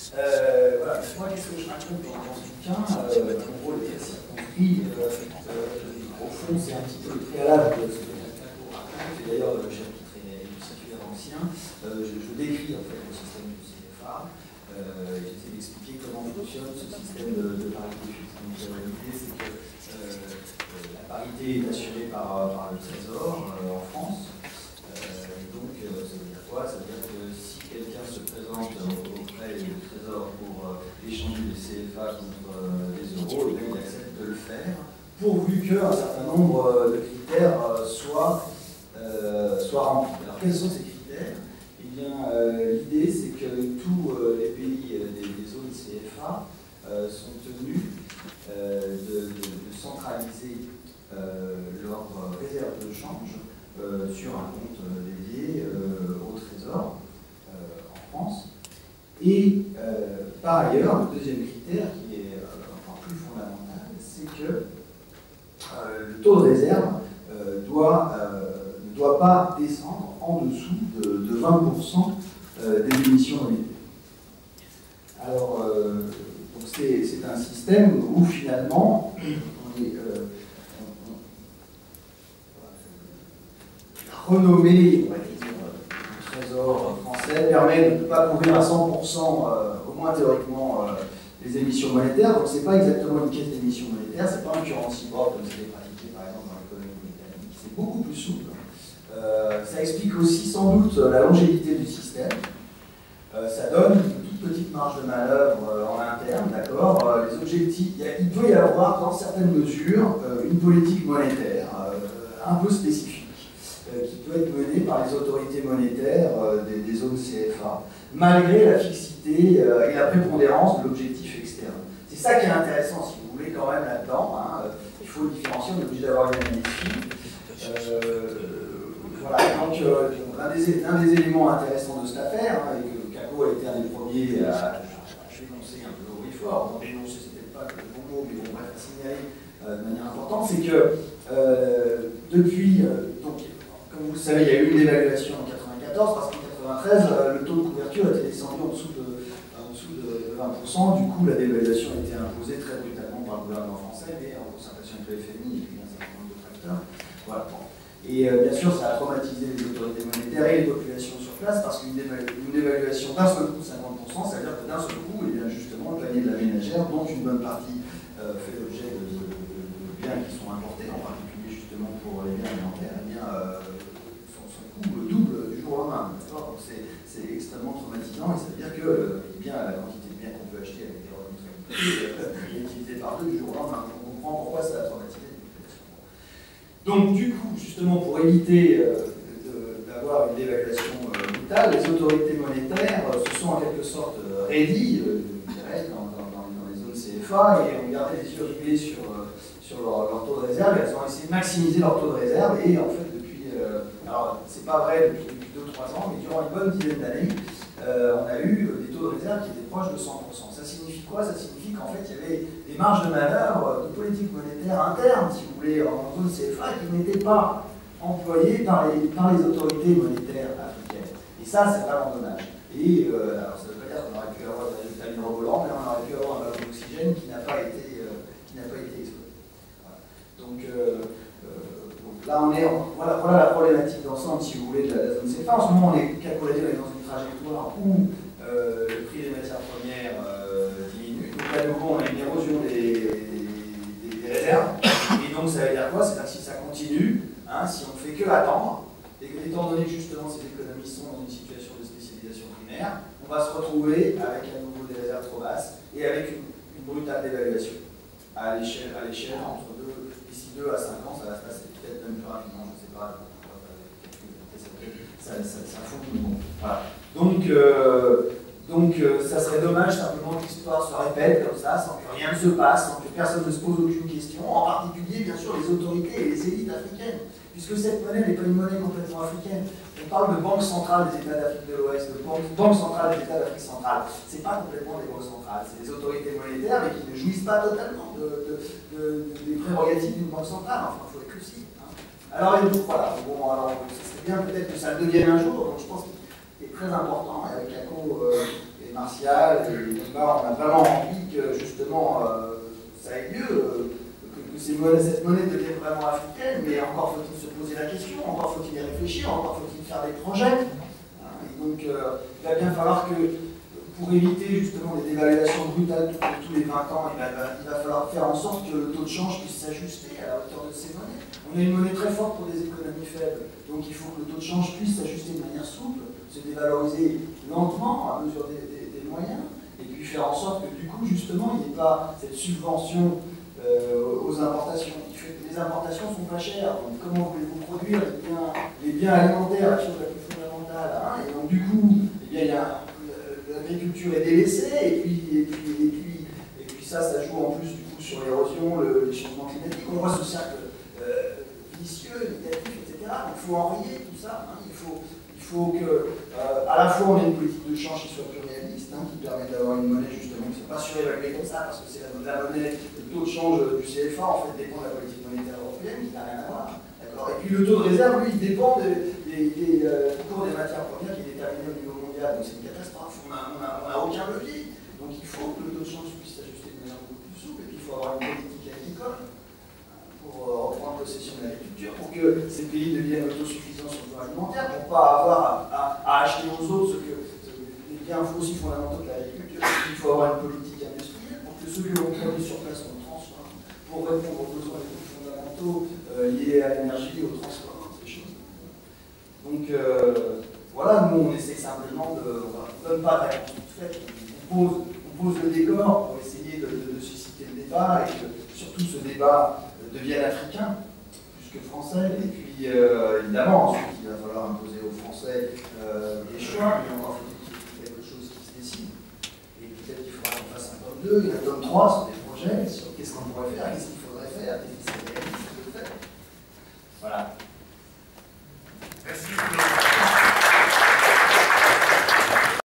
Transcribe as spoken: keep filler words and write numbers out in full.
Euh, voilà, moi, qu'est-ce que je raconte dans ce bouquin? euh, Mon rôle est circonscrit. Euh, euh, au fond, c'est un petit peu le préalable de ce que Jaco raconte. Et d'ailleurs, le chapitre est suffisamment ancien. Euh, je, je décris en fait le système du C F A. Euh, J'essaie d'expliquer comment fonctionne ce système de, de parité fixe. Donc, euh, l'idée, c'est que euh, la parité est assurée par, par le Trésor euh, en France. Euh, donc, euh, ça veut dire quoi? Ça veut dire que si quelqu'un se présente auprès du Trésor pour euh, échanger des C F A contre euh, des euros, eh bien, il accepte de le faire, pourvu qu'un certain nombre de critères euh, soient, euh, soient remplis. Alors, quels sont ces critères? Eh bien, euh, l'idée, c'est que tous euh, les pays euh, des, des zones C F A euh, sont tenus euh, de, de, de centraliser euh, leurs réserves de change Euh, sur un compte euh, dédié euh, au Trésor euh, en France. Et euh, par ailleurs, le deuxième critère, qui est euh, encore plus fondamental, c'est que euh, le taux de réserve euh, doit, euh, ne doit pas descendre en dessous de, de vingt pour cent euh, des émissions monétaires. Alors, euh, c'est un système où finalement, on est, euh, renommé, on va dire, le Trésor français permet de ne pas couvrir à cent pour cent, euh, au moins théoriquement, euh, les émissions monétaires. Donc, ce n'est pas exactement une caisse d'émissions monétaires, ce n'est pas un currency board comme c'est pratiqué par exemple dans l'économie britannique. C'est beaucoup plus souple. Euh, ça explique aussi sans doute la longévité du système. Euh, ça donne une toute petite marge de manœuvre euh, en interne, d'accord. Euh, les objectifs, il, y a, il peut y avoir dans certaines mesures euh, une politique monétaire euh, un peu spécifique, qui peut être menée par les autorités monétaires euh, des, des zones C F A, malgré la fixité euh, et la prépondérance de l'objectif externe. C'est ça qui est intéressant, si vous voulez, quand même là-dedans. Hein, il faut différencier, on est obligé d'avoir une analyse fine. Euh, voilà, donc euh, un, des, un des éléments intéressants de cette affaire, hein, et que Jaco a été un des premiers à, à dénoncer un peu haut et fort, bon, dénoncer c'est peut-être pas le bon mot, mais bon, bref, à signaler euh, de manière importante, c'est que euh, depuis, euh, donc, comme vous le savez, il y a eu une dévaluation en mille neuf cent quatre-vingt-quatorze, parce qu'en mille neuf cent quatre-vingt-treize, le taux de couverture a été descendu en dessous de, en dessous de vingt pour cent. Du coup, la dévaluation a été imposée très brutalement par le gouvernement français, mais en concertation avec le F M I et puis un certain nombre de facteurs. Voilà. Et euh, bien sûr, ça a traumatisé les autorités monétaires et les populations sur place, parce qu'une dévaluation d'un seul coup de cinquante pour cent, ça veut dire que d'un seul coup, et bien justement, le panier de la ménagère, dont une bonne partie euh, fait l'objet de, de, de, de biens qui sont importés, en particulier justement pour les biens alimentaires, eh bien, euh, le double du jour au lendemain. Donc c'est extrêmement traumatisant, et ça veut dire que euh, eh bien, la quantité de biens qu'on peut acheter avec des revenus très limités euh, est divisée par deux du jour au lendemain. On comprend pourquoi ça a traumatisé les populations. Donc du coup, justement pour éviter euh, d'avoir une dévaluation euh, brutale, les autorités monétaires euh, se sont en quelque sorte euh, raidis, euh, je dirais, dans, dans, dans, dans les zones C F A, et ont gardé les yeux rivés sur, euh, sur leur, leur taux de réserve. Elles ont essayé de maximiser leur taux de réserve, et en fait, Euh, alors, c'est pas vrai depuis, depuis deux trois ans, mais durant une bonne dizaine d'années, euh, on a eu des taux de réserve qui étaient proches de cent pour cent. Ça signifie quoi? Ça signifie qu'en fait, il y avait des marges de manœuvre de politique monétaire interne, si vous voulez, en zone C F A, qui n'étaient pas employées par les, par les autorités monétaires africaines. Et ça, c'est vraiment dommage. Et euh, alors, ça ne veut pas dire qu'on aurait pu avoir des résultats mirobolants, mais on aurait pu avoir un ballon d'oxygène qui n'a pas été, euh, qui n'a pas été exploité. Voilà. Donc, euh, là, on est, voilà, voilà la problématique d'ensemble, si vous voulez, de la, de la zone C F A. En ce moment, on est, Jaco l'a dit, on est dans une trajectoire où euh, le prix des matières premières euh, diminue. Donc là, de nouveau, on a une érosion des, des, des réserves. Et donc, ça veut dire quoi? C'est-à-dire que si ça continue, hein, si on ne fait que attendre, et que, étant donné que justement ces économistes sont dans une situation de spécialisation primaire, on va se retrouver avec à nouveau des réserves trop basses et avec une, une brutale dévaluation à l'échelle entre deux, d'ici deux à cinq ans, ça va se passer. Peut-être même plus rapidement, je ne sais pas, ça, ça, ça fout tout le monde. Voilà. Donc, euh, donc euh, ça serait dommage simplement que l'histoire se répète comme ça, sans que rien ne se passe, sans que personne ne se pose aucune question, en particulier, bien sûr, les autorités et les élites africaines, puisque cette monnaie n'est pas une monnaie complètement africaine. On parle de banque centrale des États d'Afrique de l'Ouest, de banque, banque centrale des États d'Afrique centrale. Ce n'est pas complètement des banques centrales, c'est des autorités monétaires, mais qui ne jouissent pas totalement de, de, de, de, des prérogatives d'une banque centrale. Enfin, il faut être lucide. Hein. Alors, et donc, voilà. Bon, alors, ce serait bien peut-être que ça le devienne un jour. Donc, je pense qu'il est très important, et avec Jaco euh, et martial, et donc là, on a vraiment envie que justement euh, ça ait lieu, euh, que, que ces monnaies, cette monnaie devienne vraiment africaine, mais encore faut-il se poser la question, encore faut-il y réfléchir, encore faut-il faire des projets. Hein, et donc euh, il va bien falloir que, pour éviter justement des dévaluations brutales tous, tous les vingt ans, il va, il va falloir faire en sorte que le taux de change puisse s'ajuster à la hauteur de ces monnaies. On a une monnaie très forte pour des économies faibles, donc il faut que le taux de change puisse s'ajuster de manière souple, se dévaloriser lentement à mesure des, des, des moyens, et puis faire en sorte que du coup justement il n'y ait pas cette subvention euh, aux importations. Les importations sont pas chères, donc comment voulez-vous produire les biens, les biens alimentaires, la chose la plus fondamentale, hein, et donc du coup, eh bien, il y a l'agriculture est délaissée, et puis, et, puis, et, puis, et puis ça, ça joue en plus du coup sur l'érosion, le, les changements climatiques. On voit ce cercle euh, vicieux, négatif, et cetera. Donc il faut enrayer tout ça. Hein. Il, faut, il faut que, euh, à la fois, on ait une politique de change qui soit plus réaliste, hein, qui permette d'avoir une monnaie justement qui ne soit pas surévaluée comme ça, parce que c'est la, la monnaie, le taux de change du C F A en fait dépend de la politique monétaire européenne, qui n'a rien à voir. Et puis le taux de réserve, lui, il dépend des, des, des euh, cours des matières premières qui est déterminé au niveau mondial. Donc c'est une catastrophe, on n'a aucun levier. Donc il faut que le taux de change puisse s'ajuster de manière beaucoup plus souple, et puis il faut avoir une politique agricole pour euh, reprendre possession de l'agriculture, pour que ces pays deviennent autosuffisants sur le plan alimentaire, pour ne pas avoir à, à, à acheter aux autres ce que, ce, les biens aussi fondamentaux de l'agriculture. Il faut avoir une politique industrielle pour que ceux que l'on produit sur place on transforme, pour répondre aux besoins les plus fondamentaux euh, liés à l'énergie, au transport, ces choses. Donc euh, voilà, nous on essaie simplement de. On ne donne pas de réponse toute faite, on pose, on pose le décor pour essayer de, de, de susciter le débat et que surtout ce débat devienne africain plus que français. Et puis euh, évidemment, ensuite il va falloir imposer aux Français euh, des choix, mais encore faut-il qu'il y ait quelque chose qui se décide. Et peut-être qu'il faudra qu'on fasse un tome deux et un tome trois sur des projets, sur qu'est-ce qu'on pourrait faire, qu'est-ce qu'il faudrait faire, qu'est-ce qui serait